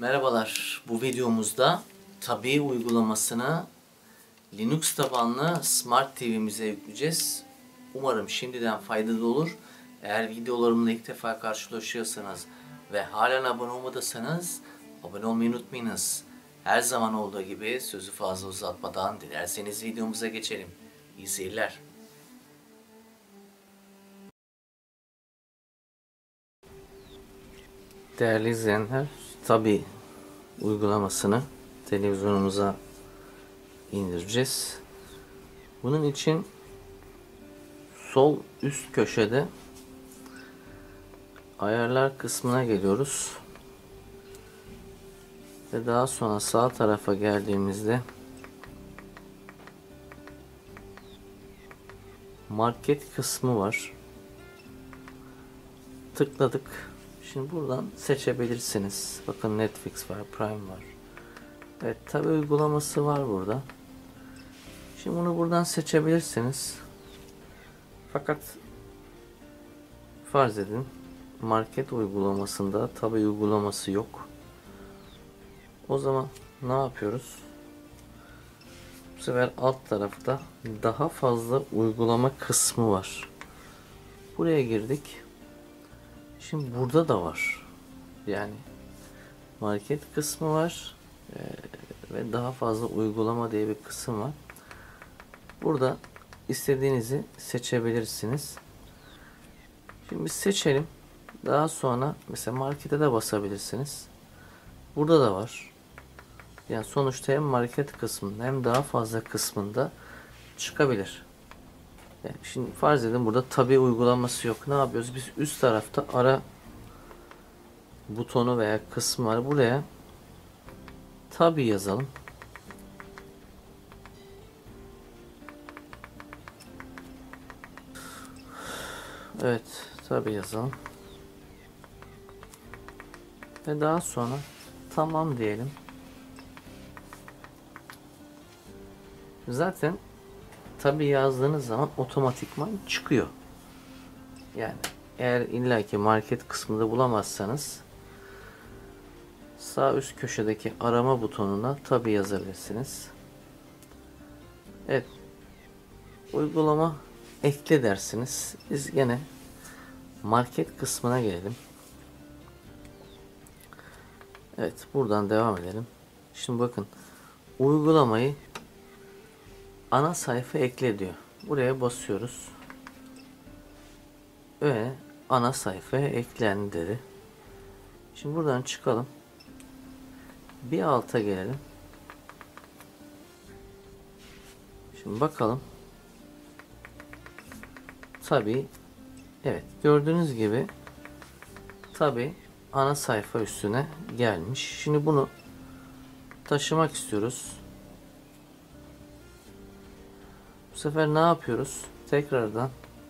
Merhabalar, bu videomuzda Tabii uygulamasını Linux tabanlı Smart TV'mize yükleyeceğiz. Umarım şimdiden faydalı olur. Eğer videolarımla ilk defa karşılaşıyorsanız ve halen abone olmadıysanız abone olmayı unutmayınız. Her zaman olduğu gibi sözü fazla uzatmadan dilerseniz videomuza geçelim. İyi seyirler. Değerli izleyenler, Tabii uygulamasını televizyonumuza indireceğiz. Bunun için sol üst köşede ayarlar kısmına geliyoruz. Ve daha sonra sağ tarafa geldiğimizde market kısmı var. Tıkladık. Şimdi buradan seçebilirsiniz. Bakın Netflix var, Prime var. Evet, Tabii uygulaması var burada. Şimdi bunu buradan seçebilirsiniz. Fakat farz edin market uygulamasında Tabii uygulaması yok. O zaman ne yapıyoruz? Bu sefer alt tarafta daha fazla uygulama kısmı var. Buraya girdik. Şimdi burada da var. Yani market kısmı var ve daha fazla uygulama diye bir kısım var. Burada istediğinizi seçebilirsiniz. Şimdi biz seçelim. Daha sonra mesela markete de basabilirsiniz. Burada da var. Yani sonuçta hem market kısmında hem daha fazla kısmında çıkabilir. Yani şimdi farz edin burada Tabii uygulaması yok. Ne yapıyoruz? Biz üst tarafta ara butonu veya kısmı var. Buraya Tabii yazalım. Evet, Tabii yazalım. Ve daha sonra tamam diyelim. Zaten Tabii yazdığınız zaman otomatikman çıkıyor. Yani eğer illaki market kısmında bulamazsanız sağ üst köşedeki arama butonuna Tabii yazabilirsiniz. Evet. Uygulama ekle dersiniz. Biz gene market kısmına gelelim. Evet, buradan devam edelim. Şimdi bakın, uygulamayı ana sayfa ekle diyor. Buraya basıyoruz. Ve ana sayfaya eklendi dedi. Şimdi buradan çıkalım. Bir alta gelelim. Şimdi bakalım. Tabii, evet, gördüğünüz gibi Tabii ana sayfa üstüne gelmiş. Şimdi bunu taşımak istiyoruz. Bu sefer ne yapıyoruz? Tekrardan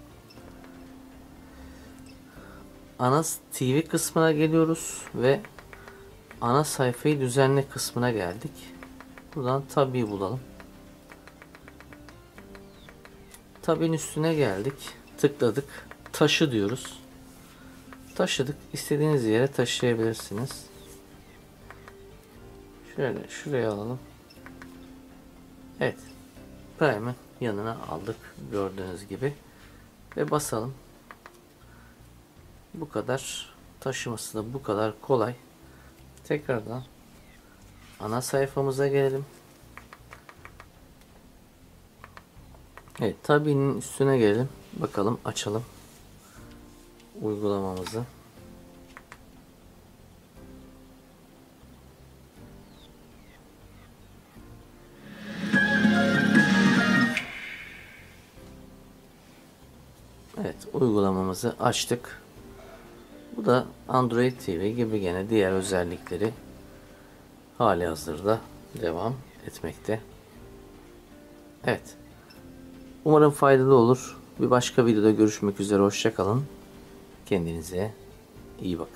ana TV kısmına geliyoruz ve ana sayfayı düzenle kısmına geldik. Buradan Tabii bulalım. Tabi'nin üstüne geldik. Tıkladık. Taşı diyoruz. Taşıdık. İstediğiniz yere taşıyabilirsiniz. Şöyle şuraya alalım. Evet. Prime'ın yanına aldık. Gördüğünüz gibi. Ve basalım. Bu kadar. Taşıması da bu kadar kolay. Tekrardan ana sayfamıza gelelim. Evet, Tabi'nin üstüne gelelim. Bakalım, açalım uygulamamızı. Evet, uygulamamızı açtık. Bu da Android TV gibi gene diğer özellikleri halihazırda devam etmekte. Evet. Umarım faydalı olur. Bir başka videoda görüşmek üzere. Hoşça kalın. Kendinize iyi bakın.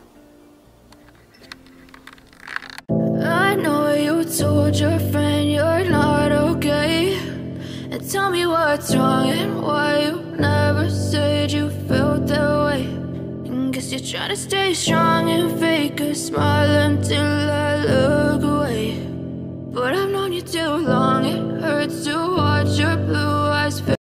I know you told your friend you're not okay. And tell me what's wrong and why you never said you felt that way. And guess you're trying to stay strong and fake a smile until I look words to